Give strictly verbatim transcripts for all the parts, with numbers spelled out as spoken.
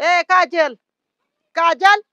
ए काजल, काजल.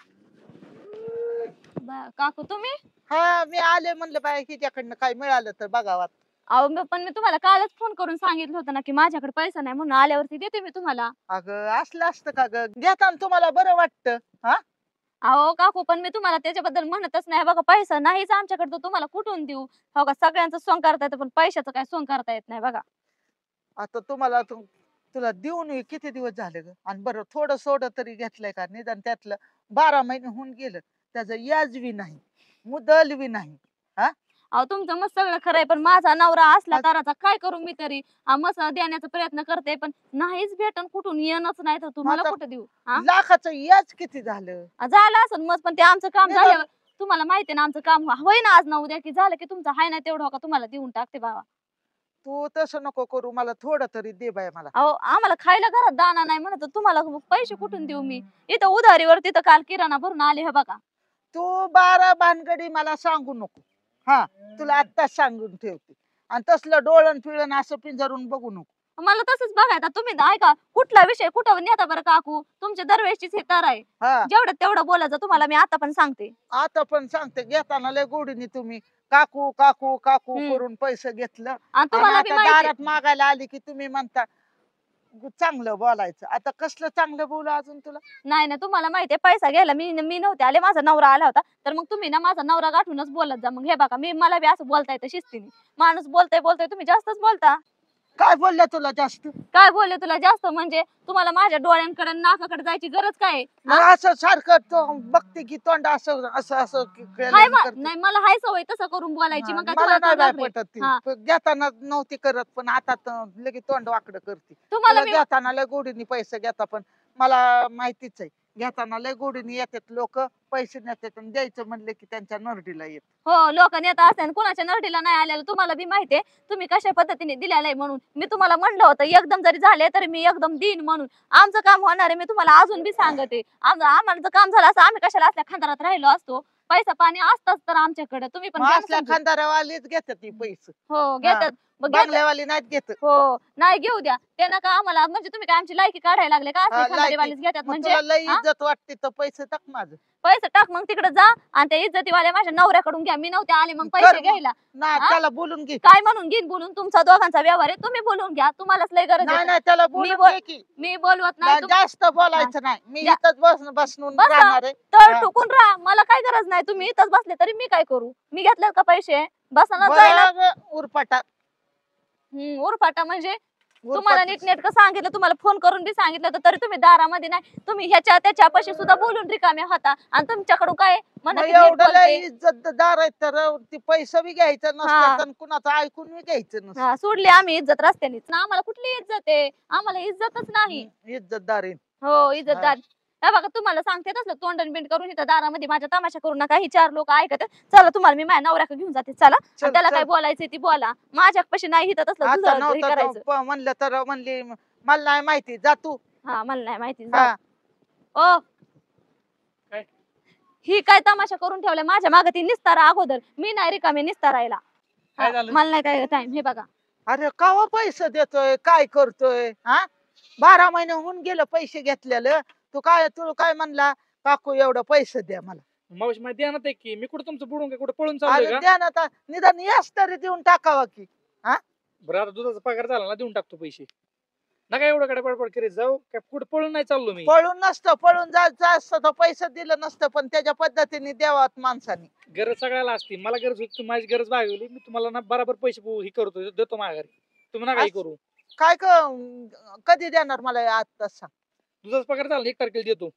काकू तुम्ही? हा मी आले म्हणलं बाय हिच्याकडनं काय मिळालं तर बघावात. अहो मी पण मी तुम्हाला कालच फोन करून सांगितलं होतं ना की माझ्याकडे पैसा नाही म्हणून आल्यावरती देते मी तुम्हाला. अगं असलं असतं का ग, घेताना तुम्हाला बरं वाटतं हा? अहो काकू पण मी तुम्हाला त्याच्याबद्दल म्हणतच नाही बघा, पैसा नाहीच आमच्याकडे तर तुम्हाला कुठून देऊ? हो का, सगळ्यांचं सोंग करता येतं पण पैशाचं काय सोंग करता येत नाही बघा. आता तुम्हाला तु, तुला देऊन हे किती दिवस झाले ग? आणि बरं थोडं सोडं तरी घेतलंय का? निदान त्यातलं बारा महिने होऊन गेलं, त्याचं याज बी नाही, मुदल बी नाही. हा अहो तुमचं मस्त सगळं खरंय पण माझा नवरा असला आज- तराचा काय करू मी तरी? हा, मस्त देण्याचा प्रयत्न करते पण नाहीच भेटन, कुठून येणच नाही तर तुम्हाला आता कुठं देऊ? हा लाखाचं याज किती झालं? झालं असं मस्त पण ते आमचं काम निदान- झाल्यावर तुम्हाला माहितीये ना आमचं काम होय ना आज ना उद्या की झालं की तुमचं हाय ना तेवढं हो का तुम्हाला देऊन टाकते बाबा. तू तसं नको करू, मला थोडं तरी दे बाय मला. अहो आम्हाला खायला घरात दाना नाही म्हणत तर तुम्हाला पैसे कुठून देऊ मी? इथं उधारीवर तिथं काल किराणा भरून आले हे बघा. तू बारा भानगडी मला सांगू नको. हा तुला आत्ताच सांगून ठेवते. आणि तसलं डोळण पिळण असं पिंजरून बघू नको. मला तसंच बघायचं तुम्ही ऐका कुठला विषय कुठं नेता बरं काकू? तुमच्या दरवेळेसचीच हे तर आहे, हा जेवढं तेवढं बोलायचं तुम्हाला मी आता पण सांगते. आता पण सांगते, घेताना लय गोडीने तुम्ही काकू काकू काकू हम्म. करून पैसे घेतलं. आणि आणि तुम्हाला बी आता माहिती दारात मागायला आली की तुम्ही म्हणता चांगलं बोलायचं. आता कसलं चांगलं बोलू अजून तुला? नाही ना, तुम्हाला माहितीये पैसा घ्यायला मी मी नव्हते आले, माझा नवरा आला होता. तर मग तुम्ही ना माझा नवरा गाठूनच बोलत जा. मग हे बघा मी मला बी असं बोलता येतं शिस्तीने. माणूस बोलतोय बोलतोय तुम्ही जास्तच बोलता. काय बोलल्या तुला जास्त? काय बोलले तुला जास्त म्हणजे? तुम्हाला माझ्या डोळ्यांकडे नाकाकडे जायची गरज काय आहे? मग असं सारखं तो बघते की तोंड असं असं असं केल्याने हाय मा- करते. नाही मला हाय सवय तसं करून बोलायची. मग काय मला तुम्हाला नाही बाय तोंड लागलंय? पटत ती. हा. पण घेताना नव्हती करत पण आता तर लगेच तोंड वाकडं करते. तुम्हाला तुला मी घेताना लय गोडीने पैसे घेता पण मला माहितीच आहे, घेताना लय गोडीने येतात लोक, पैसे नेतात आणि द्यायचं म्हणले की त्यांच्या नरडीला येत. हो लोक नेता असते कुणाच्या नरडीला नाही आलेलं तुम्हाला बी माहितीये. तुम्ही कशा पद्धतीने दिलेलं आहे म्हणून मी तुम्हाला म्हणलं होतं एकदम जरी झाले तरी मी एकदम देईन म्हणून. आमचं काम होणार आहे मी तुम्हाला अजून बी सांगते. आम- आम्हाला जर काम झालं असं आम्ही कशाला असल्या खानदारात राहिलो असतो? पैसा पाणी असतच तर आमच्याकडे तुम्ही पण मग घ्या असल्या समजून. खानदारावालीच घेतात ती पैसे, हो घेतात मग घेतात. बंगल्यावाली नाहीत घेत. हो नाही घेऊ द्या ते नका आम्हाला. म्हणजे तुम्ही काय आमची लायकी काढायला लागले का? हा, असले लायकी. खानदारीवालीच घेतात मग म्हणजे? तुला लय हा? इज्जत वाटते तर पैसे टाक माझं. पैसे टाक मग तिकडे जा आणि त्या इज्जतीवाल्या माझ्या नवऱ्याकडून घ्या. मी नव्हते आले मग कर पैसे मग. घ्यायला. ना हा? त्याला बोलून घे. काय म्हणून घेईन बोलून? तुमचा दोघांचा व्यवहार आहे, तुम्ही बोलून घ्या. तुम्हालाच लय गरज नाही आहे. नाही त्याला बोलून बोल- घे की. मी बोलवत नाही. ना, तुम- जास्त बोलायचं नाही. मी जा- इथंच बस बसून बसा. राहणार आहे. तळ हा. टुकून राहा, मला काय गरज नाही. तुम्ही इथंच बसले तरी मी काय करू? मी घेतल्यात का पैसे? बसायला जायला बरं, उरपाटा हम्म, उरफाटा म्हणजे तुम्हाला उरपाट. नीट नेटकं सांगितलं, तुम्हाला फोन करून बी सांगितलं होतं, तरी तुम्ही दारामध्ये नाही. तुम्ही ह्याच्या त्याच्या पाशी सुद्धा बोलून रिकामे होता आणि तुमच्याकडून काय म्हणा मग की नीट एवढं लय बोलते. इज्जतदार आहेत तर ती पैसे बी घ्यायचं हा. नसतं आणि कुणाचं ऐकून बी घ्यायचं नसतं. हा, सोडली आम्ही इज्जत रस्त्यानेच ना. आम्हाला कुठली इज्जत आहे? आम्हाला इज्जतच नाही. इज्जतदार आहे. हो इज्जतदार. हे बघा तुम्हाला सांगते तसलं तोंडन बिंड करून इथं दारामध्ये माझ्या तमाशा करू नका. ही चार लोक ऐकत आहेत. चला तुम्हाला मी माझ्या नवऱ्याकडे घेऊन जाते. चला चल, आणि त्याला चल. काय बोलायचंय ती बोला. माझ्यापाशी नाही इथं तसलं आता तुझं हे नव्हतं करायचं. तर प- म्हणलं तर म्हणली मला नाही माहिती, जा तू. हा मला नाही माहिती. हा. जा. ओ काय? ही काय तमाशा करून ठेवलाय माझ्या मागे? ती निस्तारा अगोदर. मी नाही रिकामी निस्तारायला. काय झालं? मला नाही काय टाइम. हे बघा अरे कावा पैसे देतोय, काय करतोय? हा बारा महिने होऊन गेलं पैसे घेतलेलं. तू काय तू काय म्हणला काकू एवढं पैसे द्या मला? मावशी माहिती ध्यानात आहे की मी कुठं तुमचं बुडून काय कुठं पळून चाललोय अरे का? द्या ना, ता- निदान याच तरी देऊन टाकावा की. बरं आता दुधाचा पगार झाला ना देऊन टाकतो पैसे. नका एवढं कडे पडपड करीत जाऊ. काय कुठं पळून नाही चाललो मी. पळून नसतं, पळून जायचं असतं तर पैसे दिलं नसतं, पण त्याच्या पद्धतीने द्यावात माणसाने. गरज सगळ्याला असते. मला गरज होती, तुम्ही माझी गरज भागवली, मी तुम्हाला ना बराबर पैसे पो- हे करतो देतो माघारी. तुम्ही नका हे असं- करू. काय क कधी देणार मला आता सांग? दुधाचा पगार झाला ना, एक तारखेला देतो.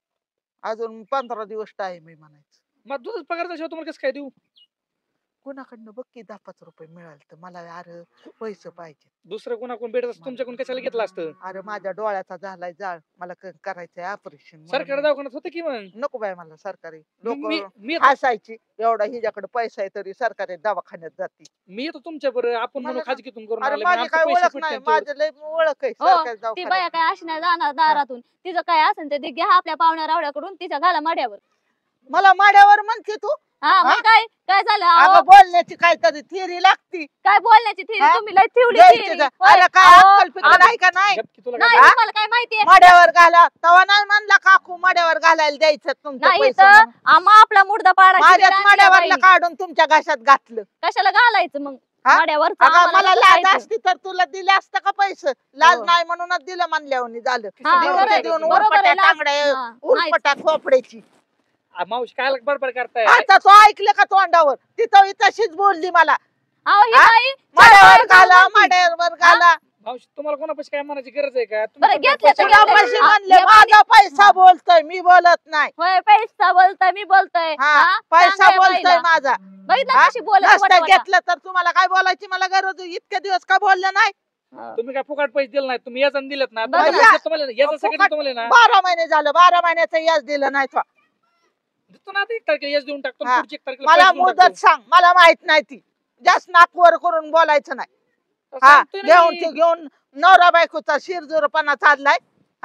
अजून पंधरा दिवस टाइम आहे म्हणायचं. मग दुधाचा पगार झाल्याशिवाय तुम्हाला कसं काय देऊ? कुणाकडनं बघ की दहा पाच रुपये मिळाले तर मला अरे पैसे पाहिजे. दुसरं कोणा कोण भेटत असतं तुमच्याकडून कशाला घेतलं असतं? अरे माझ्या डोळ्याचा झालाय जाळ, मला क- करायचंय ऑपरेशन. सरकारी दवाखान्यात होतं की मग. नको बाय मला सरकारी. मी लोक मी येतो- हसायची एवढा हिच्याकडे पैसा आहे तरी सरकारी दवाखान्यात जाते. मी येतो तुमच्या बरं. आपण म्हणू मला- खाजगीतून करून अरे आलं, माझी आमचे काय पैसे ओळख कुठे नाही, त्यांच्यावर? माझं लय ओळख आहे हो, सरकारी ती बाया दवाखान्यात. काय अशी नाही जाणार दारातून. तिचं काय असेल ते घ्या आपल्या पाहुण्या रावड्याकडून तिच्या घाला माड्यावर. मला माड्यावर म्हणते तू? हा मग हा? काय काय झालं अगं अहो, बोलण्याची काहीतरी थिअरी लागती काय बोलण्याची थिरी हा? तुम्ही लय ठेवली द्यायची theory. का? होय. अरे काय अहो, अक्कल पिकल अगं, आहे का नाही गप की तुला नाही काय तुम्हाला काय माहितीये मड्यावर घाला तवा नाही म्हणला काकू मड्यावर घालायला द्यायचं तुमचं नाही पैसे तर म्हणून. आम्हा आपला मुर्दा पाडायची माझ्याच वेळ आणली मड्यावरला बाई. काढून तुमच्या घशात घातलं कशाला घालायचं मग हा? माड्यावर अगं मला लाज असती तर तुला दिले असतं का पैसे लाज हो. नाही म्हणूनच दिलं म्हणल्यावर झालं हा, देऊन बरोबर ते आहे. देऊन बरोबर आहे, उरपट्या लाज- टांगड्या हा, नाहीच. उरपट्या खोपड्याची आ, मावशी काय बडबड करताय आता तो ऐकलं का तोंडावर तिथं ही तशीच बोलली मला अहो ही हा? बाई मड्यावर चार घाला बायका मड्यावर घाला मावशी तुम्हाला कोणापाशी काय म्हणायची गरज आहे का बरं, तुम्ही घेतलं तर पैसे- घेतलं. तुला पैसे हा, म्हणले हे माझा पैसा बोलतोय मी बोलत नाही होय पैसा बोलतोय मी बोलतोय हा हा? पैसा सांगा या बोलतोय बाईला. माझा बघितलं हा? कशी बोलत नसतं घेतलं तर तुम्हाला काय बोलायची मला गरज आहे? इतके दिवस का बोललं नाही तुम्ही काय फुकट पैसे दिले नाही तुम्ही याचा दिलेत ना बघा तुम्हाला ना. देतो म्हणले ना, याचा सगळं फुकट- देतो म्हणले ना बारा महिने झालं बारा महिन्याचं याच दिलं नाही तो. देतो ना आता एक तारखेला यश देऊन टाकतो हा. पुढची एक तारखेला मला पैसे देऊन मुदत टाकतो. सांग मला माहित नाही ती जास्त नाकवर करून बोलायचं नाही तर हा सांगतोय ना घेऊन मी. ते घेऊन नवरा बायकोचा शिरजोरपणा चाललाय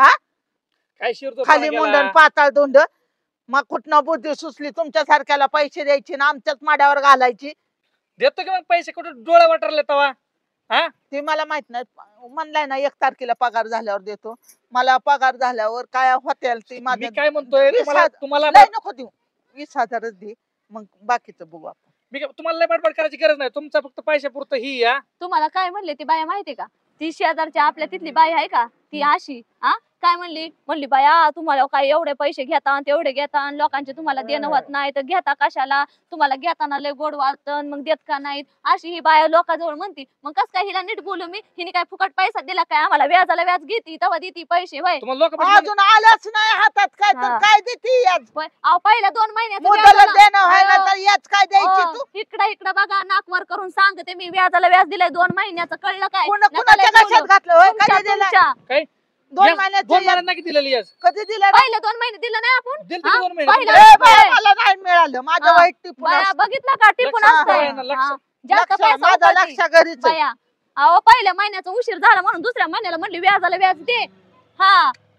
काय शिरतो खाली मुंडन पाताळ दोंड मग कुठनं बुद्धी सुचली तुमच्या सारख्याला पैसे द्यायची ना आमच्याच माड्यावर घालायची देतो की मग पैसे कुठे डोळे वाटरले तवा हा ते मला माहित नाही म्हणलाय ना एक तारखेला पगार झाल्यावर देतो मला पगार झाल्यावर काय हॉटेल ती मी माझ्या काय म्हणतोय वीस तुम्हाला हजार- तुम्हाला लय नको देऊ वीस हजारच दे मग बाकीचं बघू आपण मी काय- तुम्हाला लय बडबड करायची गरज नाही तुमचा फक्त पैशापुरतं ही या तुम्हाला काय म्हणले ती बाया माहितीये का ती शेजारची आपल्या तिथली बाई आहे का ती अशी हा काय म्हणली म्हणली बाया तुम्हाला काय एवढे पैसे घेता आणि तेवढे घेता आणि लोकांचे तुम्हाला देणं होत नाही तर घेता कशाला तुम्हाला घेताना लय गोड वाटतं मग देत का नाहीत अशी ही बाया लोकांजवळ म्हणती मग कस काय हिला नीट बोलू मी हिने काय फुकट पैसा दिला काय आम्हाला व्याजाला व्याज घेती तेव्हा देती पैसे वय तुम्हाला लोक अजून आलंच नाही हातात काय तर हा. काय देते याच वय. अहो पहिल्या दोन महिन्याचं मुदला व्याजाला- देणं व्हायला अहो, तर याच काय द्यायची अहो, तू इकडं इकडं बघा नाकवर करून सांगते मी व्याजाला व्याज दिलंय दोन महिन्याचं कळलं काय कोण नका कुणाच्या लय बोलू. घशात घातलं होय तुमच्या- कधी दिलं तुमच्या. काय दोन यस, महिन्याचं दोन याच महिन्यात नाही दिलेली यस कधी दिलं रे? पहिले दोन महिने दिलं नाही आपण दिलते हा? की दोन महिने पहिलं- ए बाया, होय. मला नाही मिळालं माझं हा. वाईट टिपून बाया असतं. बघितलं का टिपून लक्ष- असतंय हा, लक्ष- हा. जास्त लक्ष- पैसा माझं उकळती. लक्ष घरीच आहे. बाया अहो पहिल्या महिन्याचा उशीर झाला म्हणून दुसऱ्या महिन्याला म्हणली व्याजाला व्याज दे हा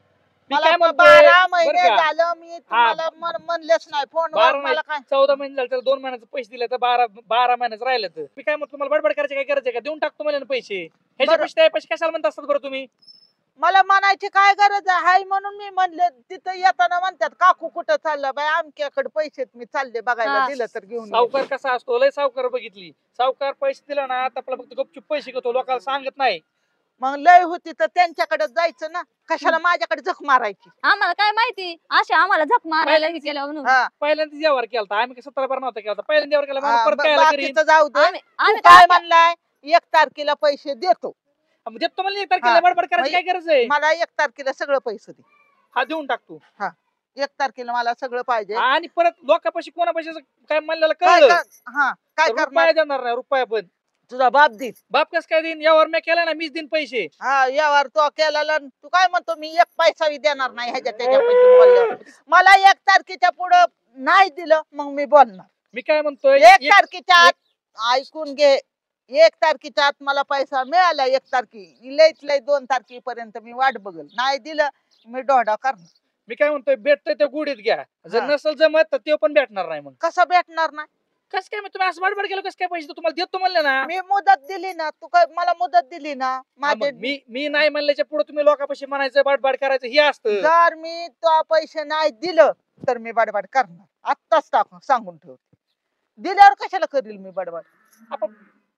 मी मला काय प- म्हणतोय बारा महिने बरं का? झालं मी तुम्हाला म्हण- म्हणलेच नाही फोनवर बारा मला काय चौदा महिने झाले तर दोन महिन्याचे पैसे दिले तर बारा बारा महिन्याचं राहिलं तर मी काय म्हणतो तुम्हाला बडबड करायची काय गरज आहे का देऊन टाकतो मला ना पैसे ह्याच्या बरं. पैसे त्या पैसे कशाला म्हणत असतात बरं तुम्ही मला म्हणायची काय गरज आहे हाय म्हणून मी म्हणले तिथं येताना म्हणतात काकू कुठं चाललं बाय आमच्याकडे पैसे मी चालले बघायला हा. दिलं तर घेऊन ये. सावकार कसा असतो लय सावकार बघितली सावकार पैसे दिला ना आता आपला फक्त गपचूप पैसे घेतो लोकांना सांगत नाही मग लय होती तर त्यांच्याकडे जायचं ना कशाला माझ्याकडे जख मारायची आम्हाला काय माहिती अशा आम्हाला झक मारायला हे केलं म्हणून हा. पहिल्यांदा व्यवहार केला आम्ही सतरा बार नव्हता केला पहिल्यांदा व्यवहार केला हा, मला परत ब- काय करीन बाकीचं जाऊ दे आम्ही तू आम्ही काय काय म्हणलाय एक तारखेला पैसे देतो मग देतो मला एक तारखेला हा. बडबड करायची काय गरज आहे मला एक तारखेला सगळं पैसे दे हा देऊन टाकतो एक तारखेला मला सगळं पाहिजे आणि परत लोकांपाशी कोणापाशी असं काय म्हणलेलं काय कळलं कर- हा काय तर करणार रुपया देणार नाही रुपया पण तुझा बाप दे बाप कस काय देईन यावर मी केला ना मीच देईन पैसे हा यावर तो केला तू काय म्हणतो मी एक पैसा देणार नाही ह्याच्या त्याच्या पैसे बोलल्यावर मला एक तारखेच्या पुढं नाही दिलं मग मी बोलणार मी काय म्हणतोय एक एक- तारखेच्या आत ऐकून घे एक तारखेच्या आत मला पैसा मिळाला एक तारखे लईत लई दोन तारखेपर्यंत मी वाट बघल नाही दिलं मी डोडा करणार मी काय म्हणतोय भेटतोय ते गुढीत घ्या जर हा. नसल जमत तर ते पण भेटणार नाही मग कसं भेटणार नाही कस काय मग तुम्ही असं बडबड केलं कसं काय पैसे तुम्हाला देतो म्हणले ना मी मुदत दिली ना तू काय मला मुदत दिली ना हा, माझे मग मी मी नाही म्हणल्याच्या पुढे तुम्ही लोकांपाशी म्हणायचं बडबड करायचं हे असतं जर मी तो पैसे नाही दिलं तर मी बडबड करणार आत्ताच टाकून सांगून ठेवते दिल्यावर कशाला करील मी बडबड आपण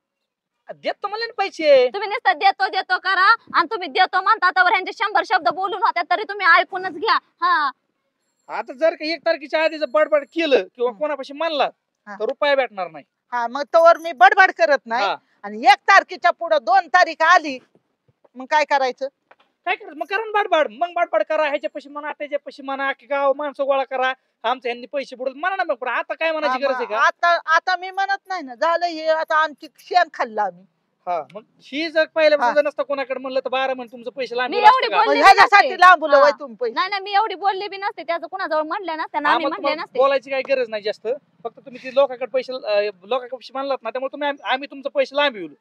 देतो म्हणले ना पैसे तुम्ही नुसतं देतो देतो करा आणि तुम्ही देतो म्हणता तर ह्यांचे शंभर शब्द बोलून होत्या तरी तुम्ही ऐकूनच घ्या हा आता जर का एक तारखेच्या आधी जर बडबड केलं किंवा कोणापाशी म्हणला हा. तर रुपया भेटणार नाही हा मग तोवर मी बडबड करत नाही हा. आणि एक तारखेच्या पुढे दोन तारीख आली मग काय करायचं काय करायचं मग करा ना बडबड मग बडबड करा ह्याच्या पैसे म्हणा त्याच्या पैसे म्हणा की गाव माणसं गोळा करा आमच्या यांनी पैसे बुडत म्हणा ना मग पण आता काय हा, म्हणायची गरज आहे मग का आता आता मी म्हणत नाही ना झालं हे आता आणखी शेण खाल्लं आम्ही हा मग ही जर पहिल्या हा. जर नसतं कोणाकडे म्हणलं तर बारा महिने तुमचं पैसे लांब मी गेलं एवढी असतं का? मग बोलली ह्याच्यासाठी नसते. लांबलं हा. वय तुम्ही पैसे नाही नाही मी एवढी बोलली बी नसते त्याचं कुणाजवळ म्हणले नसते ना हा, आम्ही मग म्हणले तुम्हाला नसते बोलायची काही गरज नाही जास्त फक्त तुम्ही ते लोकांकडे पैसे अं, लोकांकडे पैसे मानलात ना त्यामुळे तुम्ही आम्ही- आम्ही तुमचं पैसे लांब येऊ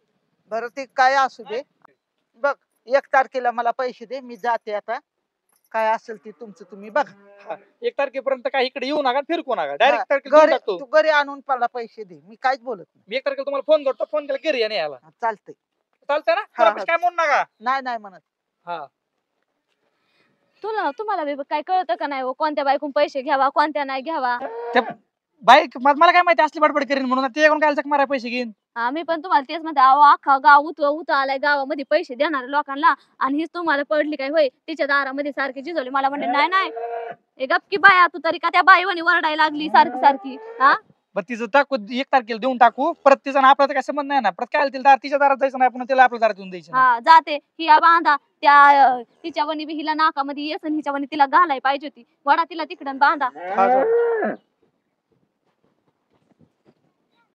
बरं ते काय असू दे बघ एक तारखेला मला पैसे दे मी जाते आता काय असेल ते तुमचं तुम्ही बघा. हा, एक तारखेपर्यंत काय इकडे येऊ नका फिरकू नका डायरेक्ट हा, तारखेला देऊन घरी टाकतो. तू घरी आणून मला पैसे दे, मी काहीच बोलत नाही. मी एक तारखेला तुम्हाला फोन करतो, फोन केला घरी आणि यायला हा, चालतंय. चालतंय ना. हा, तुला काय म्हणू नका. नाही नाही म्हणत. हा तुला तुम्हाला बी काय कळतं का नाही हो, कोणत्या बायकून पैसे घ्यावा कोणत्या नाही घ्यावा. बाईक मला काय माहिती असली बडबड करीन म्हणून ते काय चक मारा पैसे घेईन. आम्ही पण तुम्हाला तेच म्हणते, अहो अख्खा गाव उत उत आलाय गावामध्ये पैसे देणार लोकांना आणि हीच तुम्हाला पडली काय होय तिच्या दारामध्ये सारखी जिजवली. मला म्हणते नाही नाही हे गपकी बाया तू तरी का त्या बाईवानी वरडायला लागली सारखी सारखी. हा बरं तिचं टाकू एक तारखेला देऊन टाकू, परत तिचा आणि आपला तर काय संबंध नाही ना. परत काय तिला दार तिच्या दारात जायचं नाही, आपण तिला आपल्या दारात देऊन द्यायचं नाही. हा जाते ही आ बांधा त्या अं, तिच्या वणी बी हिला नाकामध्ये येस आणि हिच्या वणी तिला घालाय पाहिजे होती. वडा तिला तिकडं बांधा. हा, चालेल.